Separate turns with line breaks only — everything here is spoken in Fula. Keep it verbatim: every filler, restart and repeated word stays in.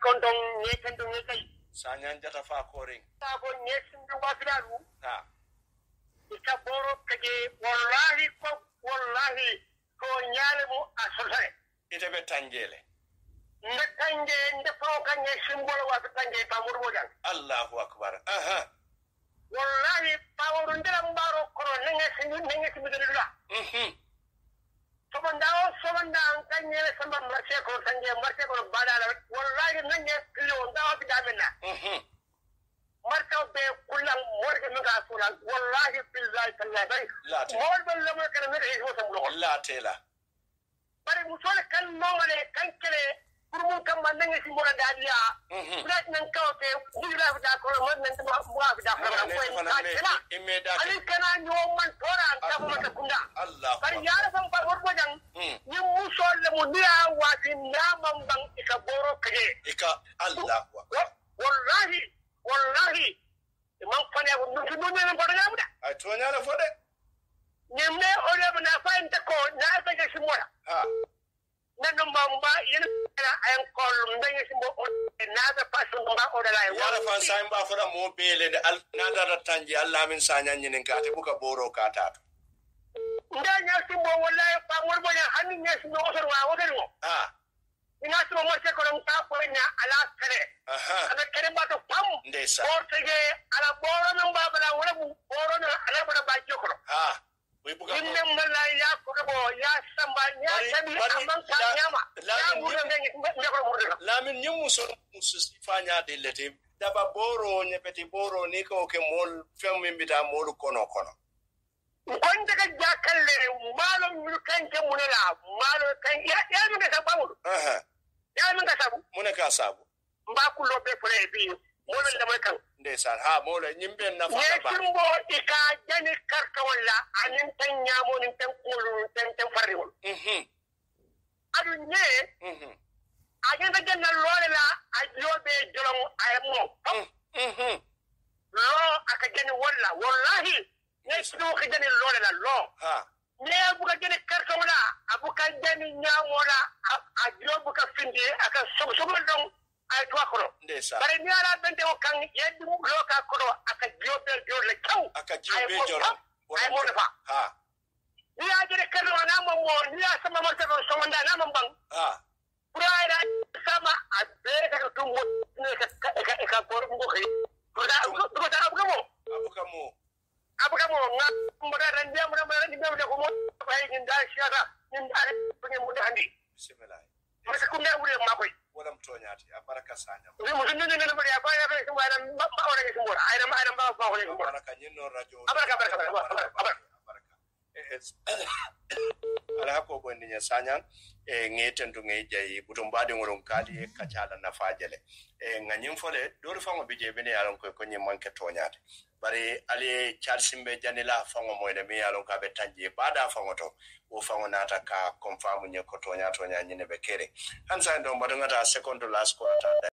kondong nyeken do nyekay
sanyan jata fa koring
ta ko nyekin do wasiraru
ha
ika boro kaje wallahi ko wallahi ko nyaale mu asosare
ite be tangele
nda tanje nda faw kanye simbolo wa tanje pamur mojan
Allahu akbar aha
wallahi pawru ndira mbaro kono nenge sinu nenge sinu dula
mhm
somandao somanda kanye samba marche ko tanje marche ko badala wallahi nenge kilo ndawa bidamena
mhm
marka be kulang morge nga sulan wallahi billahi tallahi
Late.
mol bal lamu kana mere hiso samlo
la tela
bari musole kan nomale kan kele pour mun kam man nga ci mora dadia
mhm
brat nan kawte dira da ko mo nan ma mo da ko
ne
ko
fana me imeda
ali kana nyo man tora ta ko ta kunda
Allah
bari yara sam par worbo jang ni musole mu dia wa tin namam bang ika boro kaje
ika Allah akbar
wallahi wallahi imam fane ko ndu ndu ne ko da muda
ay tonya la fode
nyemne ole bana fayin ta ko na ta ga shi mora
ha
nanu mamba yen na ayan kol ndanye simbo na da pasu mba o da lai
yala fan sa mba fora mo bele de al nada da tanji Allah min sanya nyinin ka te buka boro ka ta
ndanya simbo wallahi pa morbo ya hanin ne simbo o sorwa o del mo
ha
ina simbo mo se ko ram ta ko nya ala kare
aha
ana kare ba to pam
ndesa
or tege ala boro nan ba bala wala bu boro na ala bada ba joko
ha we buka
inne mala ya ko bo ya samba ya tabi amman ka nyama ya wuro ne ne ko mo de
lamin nyimu so musu fanya de lete daba boro ne peti boro ni ko ke mol fem mi bita mol kono kono
on daga jakalle malum mu kan ke munela malo kan ya ya mi ga sabu
aha
ya mi ga sabu
mune ka sabu
mba ku lo be fere bi mo le mai kan
ndesan ha mo le nyimbe na fa
ne
ba
simbo ika jani karka wala anin tan nyamo nin tan kulu tan tan farri wol
mhm
adu ne
mhm
agen da janna lole la a jobe jolong ay mo
mhm
lo aka jani wala wallahi ne sido ka jani lole la lo
ha
ne buka jani karka wala abuka jani nyamo la a jobu ka finde aka sobo sobo dong ay to akoro
ndesa
bare ni ala bente o kan yeddi mu lo ka koro aka jobe jole kaw
aka jibe jolo
ay mo defa
ha
ni ya jere kero na mo mo ni ya sama mo tero so manda na mo bang
ha
pura sama abe ka tu mo ne ka ka ka koro mo ko pura ko ta abu mo
abuka mo
abu mo nga mo da ran dia mo da ran dia mo da ko mo bay ni da shara ni da ni mo da handi
bismillah
mo ka kunna wuri ma koy
wala mtonyati abaraka sanya
ni mo sunni ni ni mo ya ba ya ba ko ba ba ba ora ni mo ay na ay na ba ba ko ni mo
abaraka nyino radio
abaraka abaraka abaraka
ala ko bondi nya sanya e ngeten to ngeje butum bade ngoron kali e kacala na fajele e nganyim fole do fango bije bene yalon ko ko nyim manke tonyate bare ale charsimbe janila fango moyde mi yalon ka be tanje bada fango to o fango nata ka confirm nye ko tonya tonya nyine be kere hansa ndo mbadanga ta second to last quarter